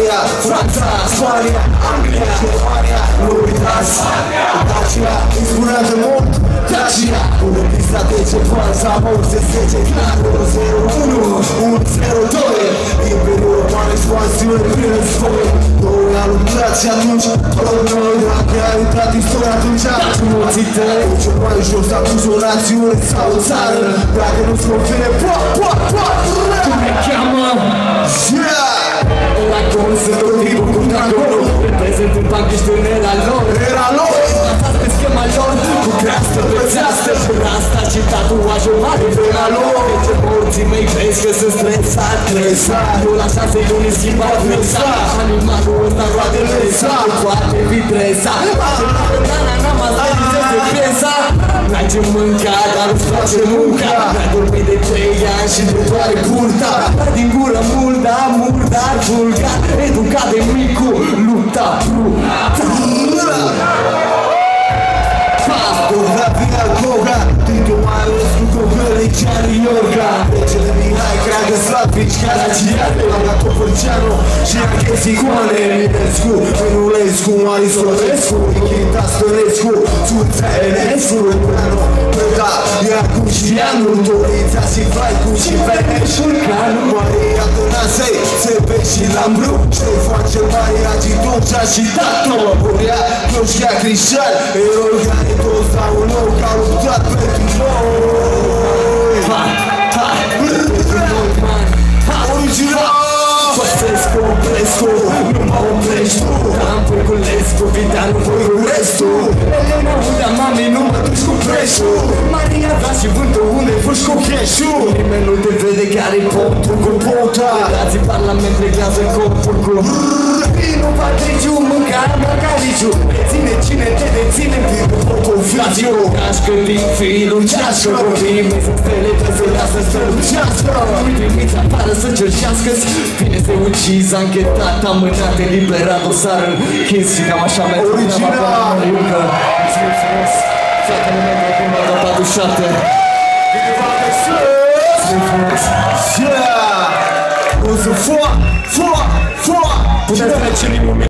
Italia, Franța, Spania, Anglia, Germania, nu uitați Dacia, inspirată mult Dacia, unul pista de ce fața, auzi de 10 clar 1-0-1, 1-0-2 Imperiul Roman, expansiune prin război Noi am luptat și atunci noi dacă ai intrat istoria atunci mulții tăi cel mai jos a pus o națiune sau o țară Dacă nu-ți convine, Cum me cheamă? La gol sunt tot timpul cu dragul Reprezent un banc, ești un era lor Stați pe schema lor Cu creastă pe țeastă Și asta și tatuajul mare Vera lor De ce morții mei crezi că sunt stresat Eu la 6 luni schimbat vexat Animalul ăsta roade vexat Poate fi tresat N-am asta de piesa N-ai ce mânca, dar îți place munca N-ai dormit de 3 ani și de doare curta Din gură murdar, vulgar Educat de micu, lupta brutal Geografia Goga Tito Maiorescu, Cocărăiceanu, Iorga Regele Mihai, Creagă, Slavici, Caracianu Laga Topărceanu și Achesi Coane Eminescu, Menulescu, Aristorescu Nikita Stănescu, Țurța Enescu Rămâneanu, Păta, Iacu și Ianu Dorița și Vlaicu și Peneș Urcanu Maria Tănasei, Țepe și Lambru Ștefan cel Mare, Agi Dolcea și Tato Borea, Cioșca Crișan Eroi care toți dau un nou că au luptat pentru noi Original Păsescu, Oprescu, nu mă oprești tu Am Voiculescu, Viteanu, Voiculescu Elena, unde mami, nu mă duci cu preșul Maria, da și vântul, unde fugi cu cheșul Nimeni nu te vede care e pontul cu pota Relații parlament reglează copul cu Vino, Patriciu, mâncare, mărgariciu Reține cine te deține, vino, Flațiu Cașcă, fii, lungească Copiii mei sunt stele, trebuie să lasă strălucească Uite, miți apară să cerșească-ți Vine să ucizi, anchetat, amânat, eliberat, dosar închis Și cam așa merge Original! Mulțumim frumos! Fratele meu de acum la 47 Mulțumim frumos! Yeah! O să foa! Puteți trece în